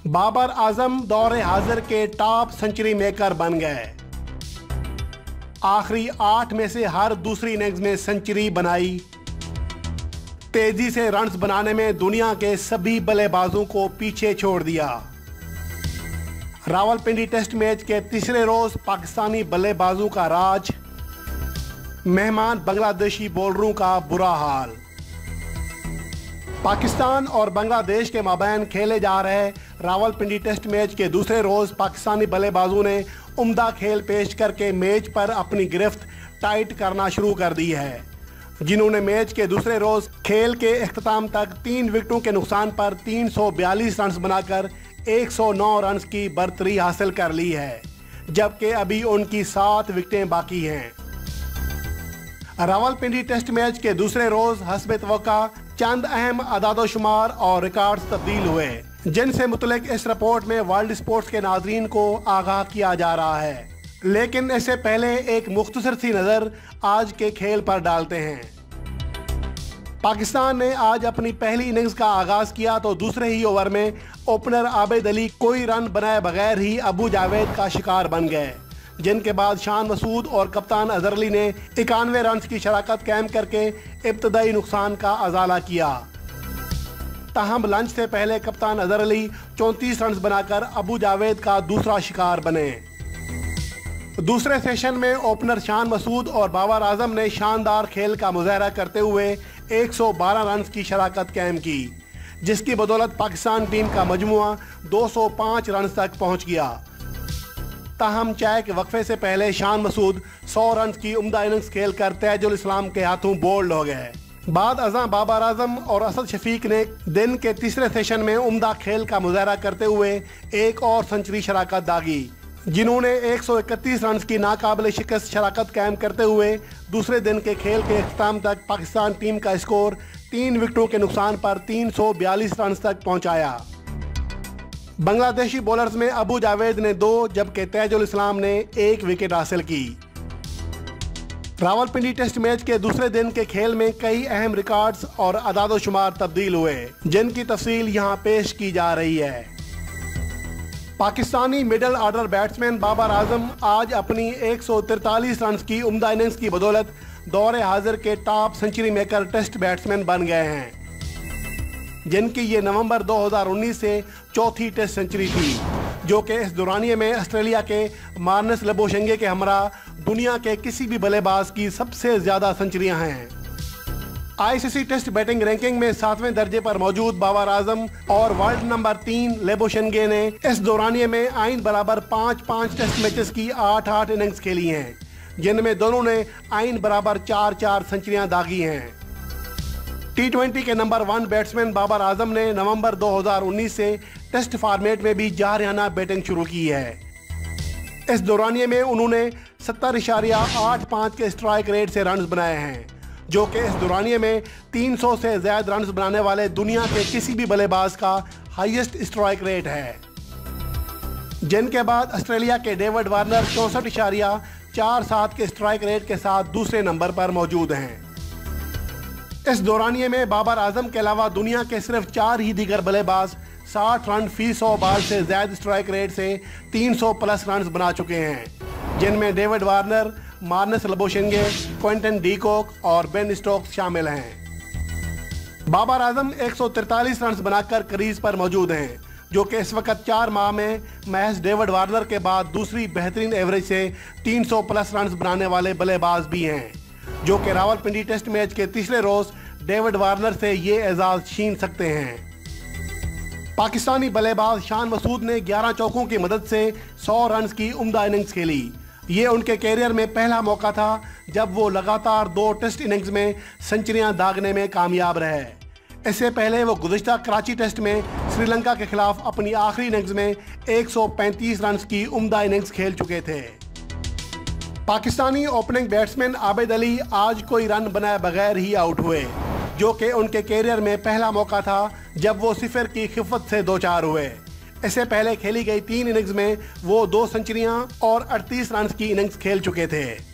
बाबर आजम दौरे हाजिर के टॉप सेंचुरी मेकर बन गए। आखिरी 8 में से हर दूसरी इनिंग्स में सेंचुरी बनाई। तेजी से रन्स बनाने में दुनिया के सभी बल्लेबाजों को पीछे छोड़ दिया। रावलपिंडी टेस्ट मैच के तीसरे रोज पाकिस्तानी बल्लेबाजों का राज, मेहमान बांग्लादेशी बॉलरों का बुरा हाल। पाकिस्तान और बांग्लादेश के माबैन खेले जा रहे रावलपिंडी टेस्ट मैच के दूसरे रोज पाकिस्तानी बल्लेबाजों ने उम्दा खेल पेश करके मैच पर अपनी गिरफ्त टाइट करना शुरू कर दी है, जिन्होंने मैच के दूसरे रोज खेल के इख्तिताम तक 3 विकेटों के नुकसान पर 342 रन बनाकर 109 रन की बर्तरी हासिल कर ली है, जबकि अभी उनकी 7 विकेटें बाकी हैं। रावलपिंडी टेस्ट मैच के दूसरे रोज हस्ब तवक्का चंद अहम अदादोशुमार और रिकॉर्ड्स तब्दील हुए, जिनसे मुतल्लिक इस रिपोर्ट में वर्ल्ड स्पोर्ट्स के नाज़रीन को आगाह किया जा रहा है। लेकिन इससे पहले एक मुख्तसर सी नज़र आज के खेल पर डालते हैं। पाकिस्तान ने आज अपनी पहली इनिंग्स का आगाज किया तो दूसरे ही ओवर में ओपनर आबिद अली कोई रन बनाए बगैर ही अबू जावेद का शिकार बन गए, जिनके बाद शान मसूद और कप्तान अजहर अली ने 91 रन की शराकत कायम करके इब्तदाई नुकसान का अजाला किया। ताहम लंच से पहले कप्तान अजहर अली 34 रन बनाकर अबू जावेद का दूसरा शिकार बने। दूसरे सेशन में ओपनर शान मसूद और बाबर आजम ने शानदार खेल का मुजाहरा करते हुए 112 रन की शराकत कायम की, जिसकी बदौलत पाकिस्तान टीम का मजमुआ 205 रन तक पहुंच गया। ताहम चाय के वक्फे से पहले शान मसूद 100 रन की उम्दा इनिंग्स खेलकर तैजुल इस्लाम के हाथों बोल्ड हो गए। बाद अज़ां बाबर आजम और असद शफीक ने दिन के तीसरे सेशन में उम्दा खेल का मुजाहरा करते हुए एक और सेंचुरी शराकत दागी, जिन्होंने 131 रन की नाकाबिल शिकस्त शराकत कायम करते हुए दूसरे दिन के खेल के इख्तिताम तक पाकिस्तान टीम का स्कोर 3 विकेटों के नुकसान पर 342 रन तक पहुंचाया। बांग्लादेशी बॉलर्स में अबू जावेद ने 2 जबकि तैजुल इस्लाम ने 1 विकेट हासिल की। रावलपिंडी टेस्ट मैच के दूसरे दिन के खेल में कई अहम रिकॉर्ड्स और अदादोशुमार तब्दील हुए, जिनकी तफसील यहाँ पेश की जा रही है। Pakistani middle order batsman Babar Azam आज अपनी 143 रन की उम्दा इनिंग्स की बदौलत दौरे हाजिर के top century maker test batsman बन गए हैं, जिनकी ये नवंबर 2019 से चौथी टेस्ट सेंचुरी थी, जो कि इस दौरानिये में ऑस्ट्रेलिया के मार्नस लबोशेंगे के हमरा दुनिया के किसी भी बल्लेबाज की सबसे ज़्यादा सेंचुरियां हैं। ICC टेस्ट बैटिंग रैंकिंग में 7वें दर्जे पर मौजूद बाबर आजम और वर्ल्ड नंबर 3 लेबोशेंगे ने इस दौरानिये में आइन बराबर 5-5 टेस्ट मैचेस की 8-8 इनिंग्स खेली हैं, जिनमें दोनों ने आइन बराबर 4-4 सेंचुरियां दागी हैं। T20 के नंबर 1 बैट्समैन बाबर आजम ने नवंबर 2019 से टेस्ट फॉर्मेट में भी जारहाना बैटिंग शुरू की है। इस दौरानिये में उन्होंने 70.85 के स्ट्राइक रेट से रन बनाए हैं, जो कि इस दौरानिये में 300 से ज़्यादा रन बनाने वाले दुनिया के किसी भी बल्लेबाज का हाईएस्ट स्ट्राइक रेट है। जिनके बाद ऑस्ट्रेलिया के डेविड वार्नर 64.47 के स्ट्राइक रेट के साथ दूसरे नंबर पर मौजूद हैं। इस दौरानिये में बाबर आजम के अलावा दुनिया के सिर्फ 4 ही दीगर बल्लेबाज 60 रन फी 100 बॉल से ज्यादा स्ट्राइक रेट से 300 प्लस रन बना चुके हैं, जिनमें David Warner, Marnus Labuschagne, Quinton de Kock और बेन स्टोक्स शामिल हैं। बाबर आजम 143 रन बनाकर क्रीज पर मौजूद हैं, जो कि इस वक्त 4 माह में महज डेविड वार्नर के बाद दूसरी बेहतरीन एवरेज से 300 प्लस रन बनाने वाले बल्लेबाज भी हैं, जो कि रावलपिंडी टेस्ट मैच के तीसरे रोज डेविड वार्नर से ये एजाज छीन सकते हैं। पाकिस्तानी बल्लेबाज शान मसूद ने 11 चौकों की मदद से 100 रन की उम्दा इनिंग्स खेली। ये उनके कैरियर में पहला मौका था जब वो लगातार 2 टेस्ट इनिंग्स में सेंचुरियां दागने में कामयाब रहे। इससे पहले वो गुज़िश्ता कराची टेस्ट में श्रीलंका के खिलाफ अपनी आखिरी इनिंग्स में 135 रन की उम्दा इनिंग्स खेल चुके थे। पाकिस्तानी ओपनिंग बैट्समैन आबिद अली आज कोई रन बनाए बगैर ही आउट हुए, जो कि उनके कैरियर में पहला मौका था जब वो 0 की खिफत से 2-4 हुए। इससे पहले खेली गई 3 इनिंग्स में वो 2 सेंचुरियां और 38 रन की इनिंग्स खेल चुके थे।